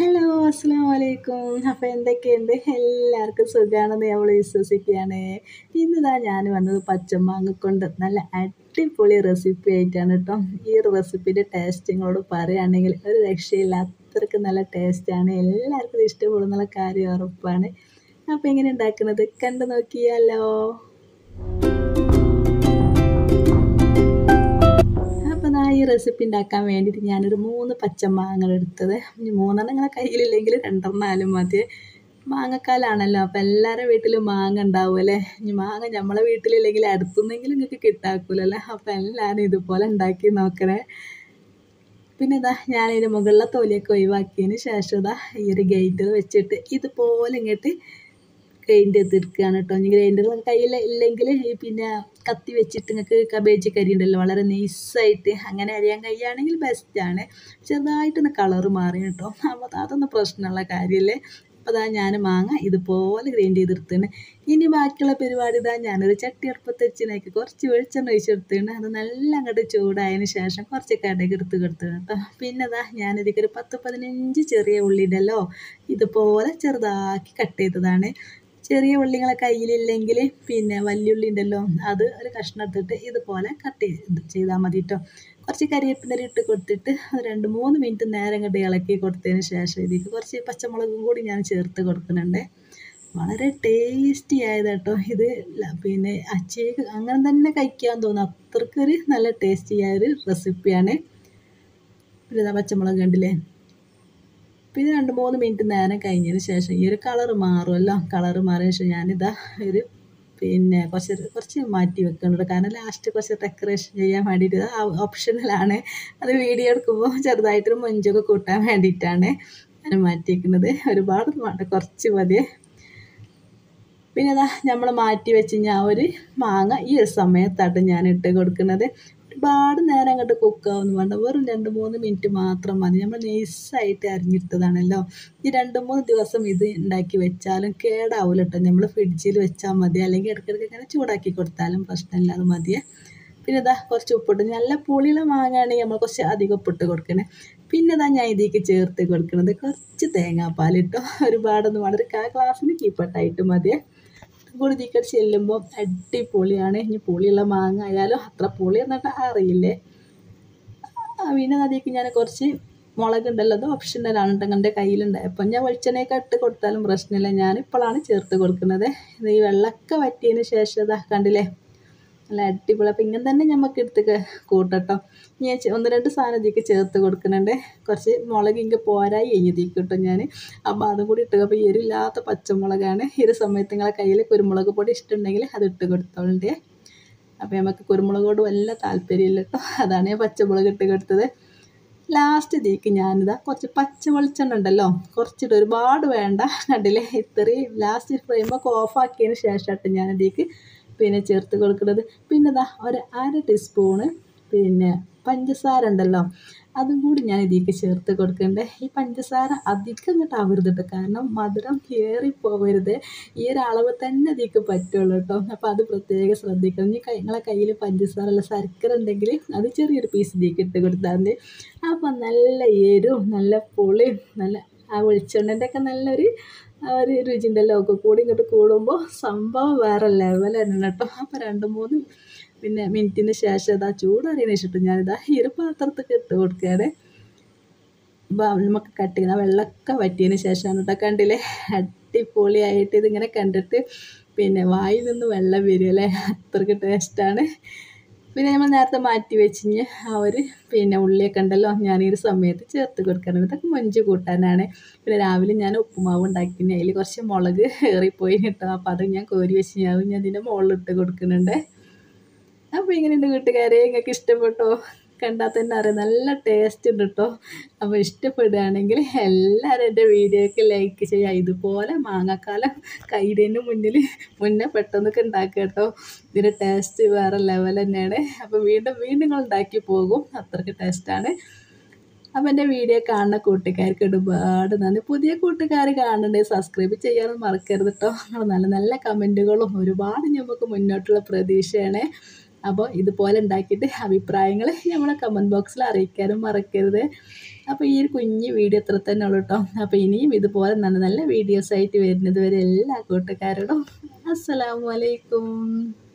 Hello, അസ്സലാമു അലൈക്കും. അപ്പോൾ എന്തൊക്കെയുണ്ട്? എല്ലാവർക്കും സുഖമാണെന്ന് നമ്മൾ വിശ്വസിക്കുകയാണ്. ഇന്നിതാ ഞാൻ വന്നത് പച്ചമാങ്ങ കൊണ്ട് നല്ല അടിപൊളി റെസിപ്പി ആയിട്ടാണ് കേട്ടോ. ഈ ഒരു റെസിപ്പിൻ്റെ ടേസ്റ്റ് നിങ്ങളോട് പറയുകയാണെങ്കിൽ ഒരു രക്ഷയില്ല, അത്രയ്ക്ക് നല്ല ടേസ്റ്റാണ്. എല്ലാവർക്കും ഇത് ഇഷ്ടപ്പെടുന്നുള്ള കാര്യം ഉറപ്പാണ്. അപ്പോൾ എങ്ങനെ ഉണ്ടാക്കുന്നത് കണ്ടു നോക്കിയാലോ. അപ്പോൾ ഈ റെസിപ്പി ഉണ്ടാക്കാൻ വേണ്ടിയിട്ട് ഞാനൊരു 3 പച്ചമാങ്ങ എടുത്തത്. ഇനി 3 നിങ്ങളെ കയ്യിലില്ലെങ്കിൽ 2 മതി. മാങ്ങക്കാലാണല്ലോ, അപ്പോൾ എല്ലാവരുടെ വീട്ടിലും മാങ്ങ ഉണ്ടാവും അല്ലേ. ഇനി മാങ്ങ നമ്മളെ വീട്ടിലില്ലെങ്കിൽ അടുത്തുനിന്നെങ്കിലും നിങ്ങൾക്ക് കിട്ടാക്കൂലല്ലേ. അപ്പോൾ എല്ലാവരും ഇതുപോലെ ഉണ്ടാക്കി നോക്കണേ. പിന്നെ ഞാനതിൻ്റെ മുകളിലെ തൊലിയൊക്കെ ഒഴിവാക്കിയതിന് ശേഷം ഈ ഒരു ഗ്രൈൻഡർ വെച്ചിട്ട് ഇതുപോലെ ഇങ്ങോട്ട് ഗ്രൈൻഡ് ചെയ്തെടുക്കുകയാണ് കേട്ടോ. ഇനി ഗ്രൈൻഡർ കയ്യിൽ ഇല്ലെങ്കിൽ പിന്നെ കത്തി വെച്ചിട്ട് നിങ്ങൾക്ക് കബേജ് കരി ഉണ്ടല്ലോ, വളരെ നൈസായിട്ട് അങ്ങനെ അരിയാൻ കഴിയുകയാണെങ്കിൽ ബെസ്റ്റാണ്. ചെറുതായിട്ടൊന്ന് കളറ് മാറി കേട്ടോ, അപ്പോൾ അതൊന്നും പ്രശ്നമുള്ള കാര്യമല്ലേ. അപ്പോൾ ഞാൻ മാങ്ങ ഇതുപോലെ ഗ്രൈൻഡ് ചെയ്തെടുത്താണ്. ഇനി ബാക്കിയുള്ള പരിപാടി ഞാനൊരു ചട്ടി അടുപ്പത്ത് വെച്ചിനേക്ക് കുറച്ച് വെളിച്ചെണ്ണ ഒഴിച്ചെടുത്താണ്. അത് നല്ല അങ്ങോട്ട് ചൂടായതിന് ശേഷം കുറച്ച് കടുക് എടുത്ത് കൊടുത്തതാണ് കേട്ടോ. പിന്നെ ഞാനിതിലേക്ക് ഒരു 10-15 ചെറിയ ഉള്ളി ഉണ്ടല്ലോ, ഇതുപോലെ ചെറുതാക്കി കട്ട് ചെയ്തതാണ്. ചെറിയ ഉള്ളികളെ കയ്യിലില്ലെങ്കിൽ പിന്നെ വലിയുള്ളി ഉണ്ടല്ലോ, അത് ഒരു കഷ്ണം എടുത്തിട്ട് ഇതുപോലെ കട്ട് ചെയ്താൽ മതി കേട്ടോ. കുറച്ച് കരിവേപ്പില ഇട്ട് കൊടുത്തിട്ട് 2-3 മിനിറ്റ് നേരം ഇങ്ങോട്ട് ഇളക്കി കൊടുത്തതിന് ശേഷം ഇതിലേക്ക് കുറച്ച് പച്ചമുളകും കൂടി ഞാൻ ചേർത്ത് കൊടുക്കുന്നുണ്ട്. വളരെ ടേസ്റ്റി ആയത് കേട്ടോ ഇത്. പിന്നെ അച്ചേക്ക് അങ്ങനെ തന്നെ കഴിക്കാൻ തോന്നും, അത്രക്കൊരു നല്ല ടേസ്റ്റി ആയൊരു റെസിപ്പിയാണ്. പിന്നെ പച്ചമുളക് കണ്ടില്ലേ. പിന്നെ 2-3 മിനിറ്റ് നേരം കഴിഞ്ഞതിന് ശേഷം ഈ ഒരു കളറ് മാറുമല്ലോ, കളറ് മാറിയ ശേഷം ഞാനിതാ ഒരു പിന്നെ കുറച്ച് മാറ്റി വെക്കുന്നുണ്ട്. കാരണം ലാസ്റ്റ് കുറച്ച് ഡെക്കറേഷൻ ചെയ്യാൻ വേണ്ടിയിട്ട് ഓപ്ഷണലാണ്. അത് വീഡിയോ എടുക്കുമ്പോൾ ചെറുതായിട്ടൊരു മൊഞ്ചൊക്കെ കൂട്ടാൻ വേണ്ടിയിട്ടാണ് ഞാൻ മാറ്റി വയ്ക്കുന്നത്. ഒരുപാടൊന്നും വേണ്ട, കുറച്ച് മതി. പിന്നെ നമ്മൾ മാറ്റി വെച്ച് ഒരു മാങ്ങ ഈ ഒരു സമയത്താണ് ഞാൻ ഇട്ട് കൊടുക്കുന്നത്. ഒരുപാട് നേരം അങ്ങോട്ട് കുക്കാവൊന്നും വേണ്ട, വെറും 2-3 മിനിറ്റ് മാത്രം മതി. നമ്മൾ നൈസായിട്ട് അരിഞ്ഞിട്ടതാണല്ലോ. ഈ 2-3 ദിവസം ഇത് ഉണ്ടാക്കി വെച്ചാലും കേടാവില്ല കേട്ടോ. നമ്മൾ ഫ്രിഡ്ജിൽ വെച്ചാൽ മതി, അല്ലെങ്കിൽ ഇടയ്ക്കിടയ്ക്ക് ഇങ്ങനെ ചൂടാക്കി കൊടുത്താലും പ്രശ്നമില്ലാതെ മതിയേ. പിന്നെ കുറച്ച് ഉപ്പിട്ട്, നല്ല പുളിയുള്ള മാങ്ങയാണെങ്കിൽ നമ്മൾ കുറച്ച് അധികം ഉപ്പിട്ട് കൊടുക്കണേ. പിന്നെ ഞാൻ ഇതിലേക്ക് ചേർത്ത് കൊടുക്കുന്നത് കുറച്ച് തേങ്ങാപ്പാൽ ഇട്ടോ. ഒരുപാടൊന്നും വേണ്ട, ഒരു ഗ്ലാസ്സിന് കീപ്പട്ടായിട്ട് മതിയേ. കൂടി ഇതിലേക്ക് ചെല്ലുമ്പോൾ അടിപൊളിയാണ്. ഇനി പുളിയുള്ള മാങ്ങ ആയാലും അത്ര പുളി എന്നിട്ട് അറിയില്ലേ. പിന്നെ അതിലേക്ക് ഞാൻ കുറച്ച് മുളകുണ്ടല്ലോ, അത് ഓപ്ഷണലാണ് കേട്ടോ. എൻ്റെ കയ്യിലുണ്ട്, അപ്പം ഞാൻ വെളിച്ചെണ്ണയൊക്കെ ഇട്ട് കൊടുത്താലും പ്രശ്നമില്ല. ഞാനിപ്പോഴാണ് ചേർത്ത് കൊടുക്കുന്നത്. ഈ വെള്ളമൊക്കെ വറ്റിയതിന് ശേഷം കണ്ടില്ലേ, നല്ല അടിപൊളി. അപ്പം ഇങ്ങനെ തന്നെ നമുക്ക് എടുത്ത് കൂട്ടട്ടോ. ഞാൻ 1-2 സാധനം ഇതിലേക്ക് ചേർത്ത് കൊടുക്കുന്നുണ്ട്. കുറച്ച് മുളക് ഇങ്ങനെ പോരായി ഇതിലേക്ക് കിട്ടും ഞാൻ, അപ്പോൾ അതും കൂടി ഇട്ട്. അപ്പോൾ എരിവില്ലാത്ത പച്ചമുളകാണ്. ഈ ഒരു സമയത്ത് നിങ്ങളെ കയ്യിൽ കുരുമുളക് പൊടി ഇഷ്ടമുണ്ടെങ്കിൽ അത് ഇട്ട് കൊടുത്തോളണ്ടേ. അപ്പോൾ നമുക്ക് കുരുമുളകോട് വല്ല താല്പര്യമില്ല കേട്ടോ, അതാണ് ഞാൻ പച്ചമുളക് ഇട്ട് കൊടുത്തത്. ലാസ്റ്റ് ഇതിലേക്ക് കുറച്ച് പച്ച വെളിച്ചെണ്ണ ഉണ്ടല്ലോ, കുറച്ചിട്ട്, ഒരുപാട് വേണ്ട. കണ്ടില്ലേ, ഇത്രയും ലാസ്റ്റ് ഫ്ലെയിമൊക്കെ ഓഫാക്കിയതിന് ശേഷമായിട്ട് ഞാൻ ഇതിലേക്ക് പിന്നെ ചേർത്ത് കൊടുക്കുന്നത്. പിന്നെ ഒരു 1/2 ടീസ്പൂണ് പിന്നെ പഞ്ചസാര ഉണ്ടല്ലോ, അതും കൂടി ഞാൻ ഇതിലേക്ക് ചേർത്ത് കൊടുക്കണ്ടേ. ഈ പഞ്ചസാര അധികം ഇങ്ങോട്ട് ആവരുത്, കാരണം മധുരം കയറിപ്പോവരുത്. ഈ ഒരു അളവ് തന്നെ ഇതിലേക്ക് പറ്റുള്ളൂ കേട്ടോ. അപ്പോൾ അത് പ്രത്യേകം ശ്രദ്ധിക്കണം. ഇനി നിങ്ങളെ കയ്യിൽ പഞ്ചസാര അല്ല ശർക്കര ഉണ്ടെങ്കിൽ അത് ചെറിയൊരു പീസ് ഇതിലേക്ക് ഇട്ട് കൊടുത്താൽ മതി. അപ്പോൾ നല്ല എരിവും നല്ല പുളിയും നല്ല ആ വെളിച്ചെണ്ണൻ്റെയൊക്കെ നല്ലൊരു ഒരു രുചി ഉണ്ടല്ലോ, ഒക്കെ കൂടി ഇങ്ങോട്ട് കൂടുമ്പോൾ സംഭവം വേറെ ലെവൽ തന്നെ കേട്ടോ. അപ്പോൾ 2-3 മിനിറ്റിന് ശേഷം ചൂടറിയതിന് ശേഷം ഞാനിതാ ഈ ഒരു പാത്രത്തൊക്കെ ഇട്ട് കൊടുക്കുകയാണ്. അപ്പോൾ നമുക്ക് കട്ട് ചെയ്യുന്ന വെള്ളമൊക്കെ വറ്റിയതിന് ശേഷമാണ് കേട്ടോ. കണ്ടില്ലേ, അടിപൊളിയായിട്ട് ഇതിങ്ങനെ കണ്ടിട്ട് പിന്നെ വായിൽ നിന്ന് വെള്ളം വരും അല്ലേ, അത്രയ്ക്ക് ടേസ്റ്റാണ്. പിന്നെ നമ്മൾ നേരത്തെ മാറ്റി വെച്ച് ആ ഒരു പിന്നെ ഉള്ളിയൊക്കെ ഉണ്ടല്ലോ, ഞാൻ ഈ ഒരു സമയത്ത് ചേർത്ത് കൊടുക്കാറുണ്ട്. ഇതൊക്കെ മൊഞ്ച് കൂട്ടാനാണ്. പിന്നെ രാവിലെ ഞാൻ ഉപ്പുമാവ് ഉണ്ടാക്കി, അതിൽ കുറച്ച് മുളക് ഏറിപ്പോയി കിട്ടും. അപ്പോൾ അത് ഞാൻ കോരി വെച്ച് ഞാൻ അതിൻ്റെ മുകളിലിട്ട് കൊടുക്കുന്നുണ്ട്. അപ്പോൾ ഇങ്ങനെയുണ്ട് കൂട്ടുകാരെ, നിങ്ങൾക്ക് ഇഷ്ടപ്പെട്ടോ? കണ്ടാൽ തന്നെ അറിയാം, നല്ല ടേസ്റ്റ് ഉണ്ട് കേട്ടോ. അപ്പോൾ ഇഷ്ടപ്പെടുകയാണെങ്കിൽ എല്ലാവരും എൻ്റെ വീഡിയോയ്ക്ക് ലൈക്ക് ചെയ്യുക. ഇതുപോലെ മാങ്ങാക്കാലം കയ്യിൻ്റെ മുന്നേ പെട്ടെന്നൊക്കെ ഉണ്ടാക്കുക കേട്ടോ. ഇതിൻ്റെ ടേസ്റ്റ് വേറെ ലെവൽ തന്നെയാണ്. അപ്പോൾ വീണ്ടും നിങ്ങൾ ഉണ്ടാക്കി പോകും, അത്രയ്ക്ക് ടേസ്റ്റാണ്. അപ്പോൾ എൻ്റെ വീഡിയോ കാണുന്ന കൂട്ടുകാർക്ക് ഒരുപാട് നന്ദി. പുതിയ കൂട്ടുകാർ കാണുന്നുണ്ടെങ്കിൽ സബ്സ്ക്രൈബ് ചെയ്യാനും മറക്കരുത് കേട്ടോ. നല്ല നല്ല കമൻറ്റുകളും ഒരുപാട് നമുക്ക് മുന്നോട്ടുള്ള പ്രതീക്ഷയാണ്. അപ്പോൾ ഇതുപോലെ ഉണ്ടാക്കിയിട്ട് അഭിപ്രായങ്ങൾ നമ്മളെ കമൻറ്റ് ബോക്സിൽ അറിയിക്കാനും മറക്കരുത്. അപ്പോൾ ഈ ഒരു കുഞ്ഞ് വീഡിയോ ഇത്ര തന്നെ ഉള്ളൂ കേട്ടോ. അപ്പോൾ ഇനിയും ഇതുപോലെ നല്ല നല്ല വീഡിയോസ് ആയിട്ട് വരുന്നത് വരെ എല്ലാ കൂട്ടുകാരോടും അസ്സലാമു അലൈക്കും.